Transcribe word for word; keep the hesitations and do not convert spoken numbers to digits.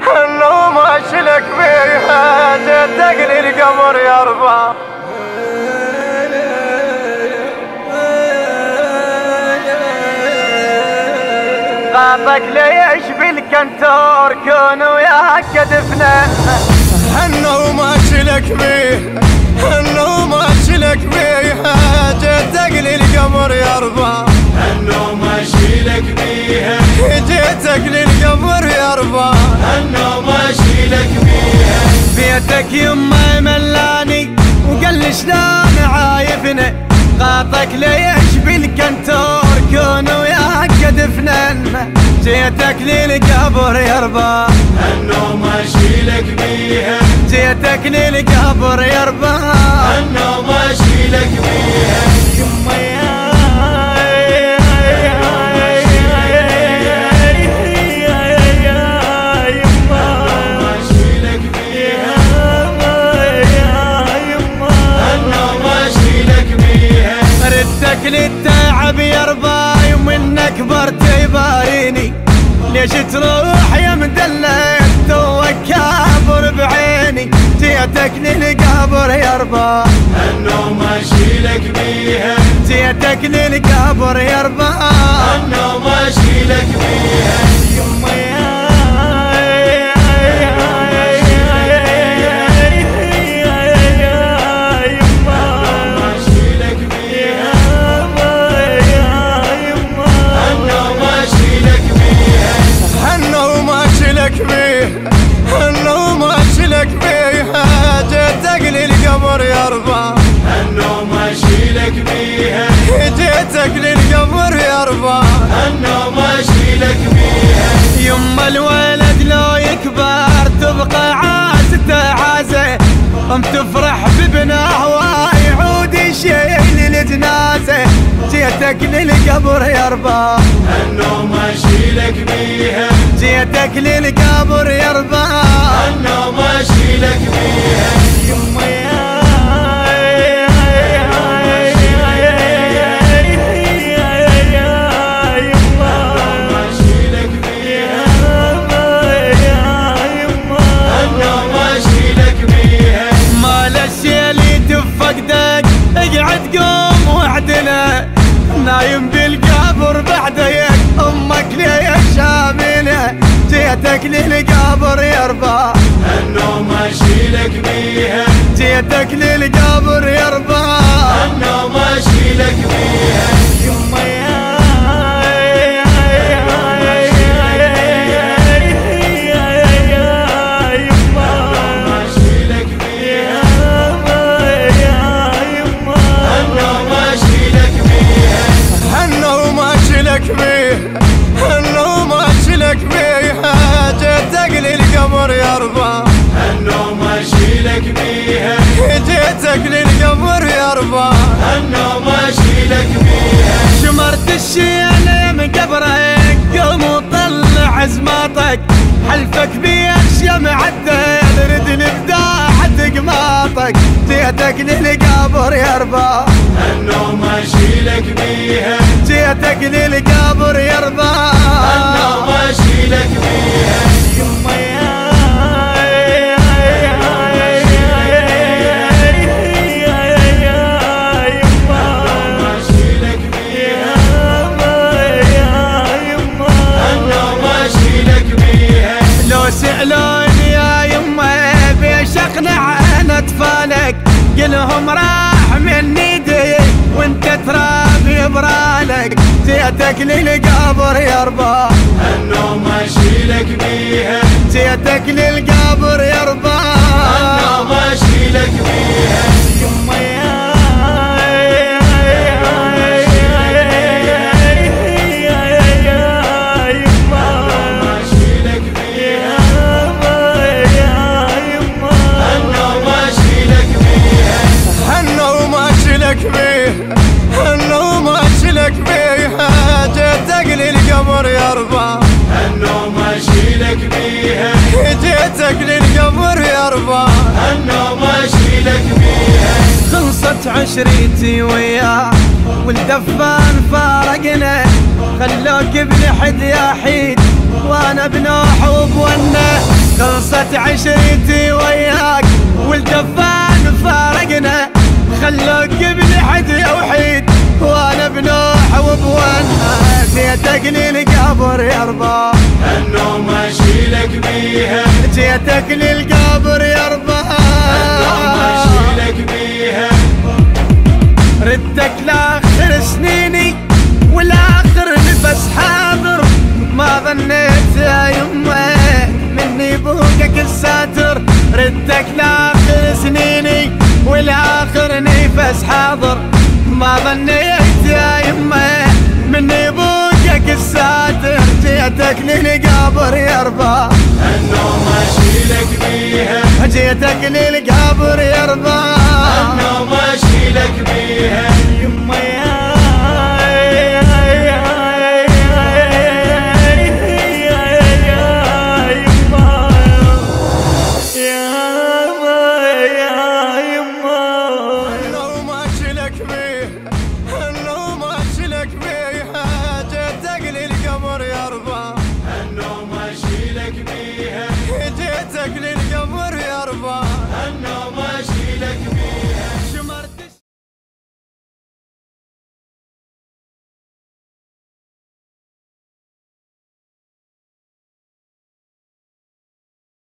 انه ما شلك بيها جدك للقبر يرضى. غابك ليش بالكنتور كون وياك دفنه. انه ما شلك بيه انه ما شلك بيها جيتك للقبر يرضى. انه ما شيلك بيها جيتك للقبر يرضى. انه ما شيلك بيها بيتك يما ملاني وقال لي شلون عايفنا. غاطك ليش بالكنتور كون وياك دفنن. جيتك للقبر يرضى. انه ما شيلك بيها جيتك للقبر يرضى. انه ما شيلك بيها يما يا للتعب يرضى ومنك كبرت يباريني. ليش تروح يا مدلل توك كابر بعيني. جيتك للقبر يرضى. انه ما شيلك بيها جيتك للقبر يرضى. انه ما شيلك بيها يما يا انه ما شلك بيها جيتك للقبر يرضى. انه ما شيلك بيها جيتك للقبر يرضى. انه ما شيلك بيها يما الولد لو يكبر تبقى عازته عازه. ام تفرح ببناه ويعود يشيل الجنازه. جيتك للقبر يرضى. انه ما شيلك بيها جيتك للقبر يرضى. انه ما شيلك بيها يما يا اقعد قوم وحدنا. نايم بالقبر بعدك امك ليش شامله. جيتك للقبر يرضى. انه ما شيلك بيها جيتك للقبر يرضى. انه ما شيلك بيها يما يا انه ما شلك بيها جيتك للقبر يرضى. انه ما شيلك بيها جيتك للقبر يرضى. انه ما شيلك بيها شمرت الشيله من قبرك قوم وطلع زماطك. حلفك باشياء معدل ردني بداحة قماطك. جيتك للقبر يرضى. انه ما شيلك بيها جيتك للقبر يرضى. انه ما شيلك بيها يما يا سألوني يا يمه بيش اقنع انا اطفالك. قلهم راح مني دي وانت ترابي برالك. جيتك للقبر يرضى. انه ما شيلك بيها جيتك للقبر يرضى. انه ما شيلك بيها يما يا انه ما شلك بيها جيتك للقبر يرضى. انه ما شيلك بيها جيتك للقبر يرضى. انه ما شيلك بيها خلصت عشريتي وياه والدفان فارقنا. خلوك بلحد يا حيد وانا بنوح وبونه. عشريتي وياك والدفان فارقنا، خلوك قبل حد وحيد وانا بنوح وبونا، جيتك للقبر يا ربا النوم اشيلك بيها، جيتك للقبر يا ربا النوم اشيلك بيها، ردك لاخر سنيني والاخر نفس حاضر، ما ظنيت يا يمه مني بوقك الساتر، ردك لاخر سنيني والاخر نفس حاضر، ما ظنيت يا يمه مني بوقك الساتر، جيتك للقبر يا ربا النوم اشيلك بيها، جيتك للقبر